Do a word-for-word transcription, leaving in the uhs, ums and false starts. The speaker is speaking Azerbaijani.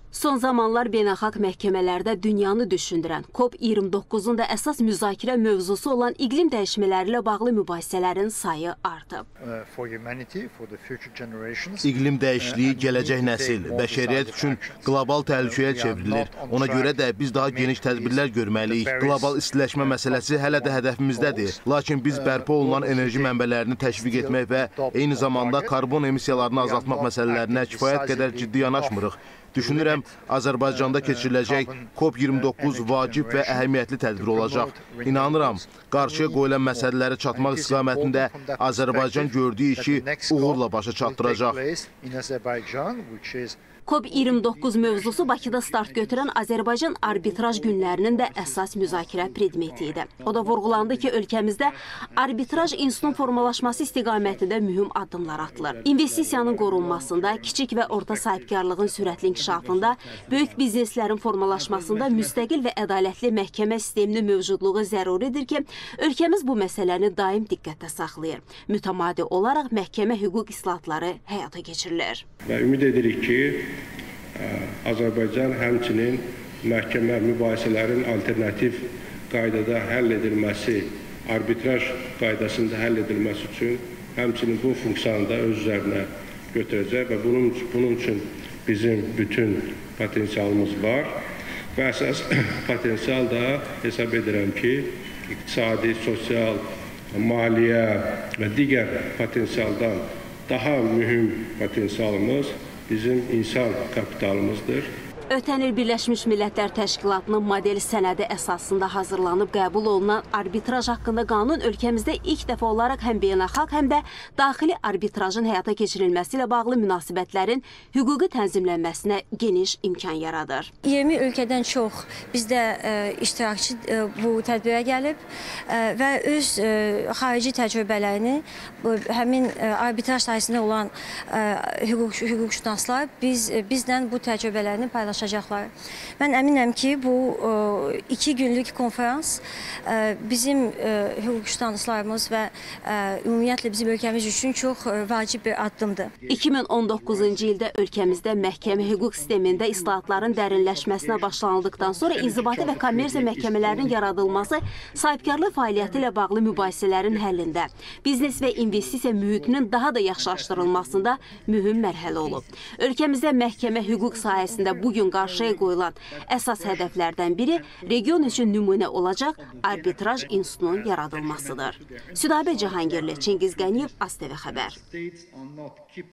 Son zamanlar beynəlxalq məhkəmələrdə dünyanı düşündürən COP iyirmi doqquzun da əsas müzakirə mövzusu olan iqlim dəyişmələri ilə bağlı mübahisələrin sayı artıb. İqlim dəyişikliyi gələcək nəsil, bəşəriyyət üçün qlobal təhlükəyə çevrilir. Ona görə də biz daha geniş tədbirlər görməliyik. Qlobal istiləşmə məsələsi hələ də hədəfimizdədir. Lakin biz bərpa olunan enerji mənbələrini təşviq etmək və eyni zamanda karbon emissiyalarını azaltmaq məsələlərinə kifayət qədər ciddi yanaşmırıq. Düşünürəm, Azərbaycanda keçiriləcək COP iyirmi doqquz vacib və əhəmiyyətli tədbir olacaq. İnanıram, qarşıya qoyulan məsələləri çatmaq istiqamətində Azərbaycan gördüyü işi uğurla başa çatdıracaq. COP iyirmi doqquz mövzusu Bakıda start götürən Azərbaycan arbitraj günlərinin də əsas müzakirə predmeti idi. O da vurğulandı ki, ölkəmizdə arbitraj institutunun formalaşması istiqamətində mühüm addımlar atılır. İnvestisiyanın qorunmasında, kiçik və orta sahibkarlığın sürətli inkişafında, böyük bizneslərin formalaşmasında müstəqil və ədalətli məhkəmə sisteminin mövcudluğu zəruridir ki, ölkəmiz bu məsələni daim diqqətdə saxlayır. Mütəmadi olaraq məhkəmə hüquq islahatları həyata keçirilir. Və ümid edirik ki, Azərbaycan həmçinin məhkəmə mübahisələrin alternativ qaydada həll edilməsi, arbitraj qaydasında həll edilməsi üçün həmçinin bu funksiyanı da öz üzərinə götürəcək və bunun, bunun üçün bizim bütün potensialımız var və əsas potensial da hesab edirəm ki, iqtisadi, sosial, maliyyə və digər potensialdan daha mühüm potensialımız bizim insan kapitalımızdır. Ötən il Birləşmiş Millətlər Təşkilatının model sənədi əsasında hazırlanıb qəbul olunan arbitraj haqqında qanun ölkəmizdə ilk dəfə olaraq həm beynəlxalq, həm də daxili arbitrajın həyata keçirilməsi ilə bağlı münasibətlərin hüquqi tənzimlənməsinə geniş imkan yaradır. iyirmi ölkədən çox bizdə e, iştirakçı e, bu tədbirə gəlib e, və öz e, xarici təcrübələrini bu, həmin e, arbitraj sahəsində olan e, hüquq, hüquqşünaslar biz, e, bizdən bu təcrübələrini paylaşacaqlar. Mən əminəm ki, bu iki günlük konferans bizim hüquqşünaslarımız və ümumiyyətlə bizim ölkəmiz üçün çox vacib bir addımdır. iki min on doqquzuncu ildə ölkəmizdə məhkəmə hüquq sistemində islahatların dərinləşməsinə başlanıldıqdan sonra inzibati və kommersiya məhkəmələrinin yaradılması sahibkarlıq fəaliyyəti ilə bağlı mübahisələrin həllində, biznes və investisiya mühitinin daha da yaxşılaşdırılmasında mühüm mərhələ olub. Ölkəmizdə məhkəmə hüquq sahəsində bugün qarşıya qoyulan əsas hədəflərdən biri region üçün nümunə olacaq arbitraj institutunun yaradılmasıdır. Südabə Cahangirli, Çingiz Qəniyev, AzTV Xəbər.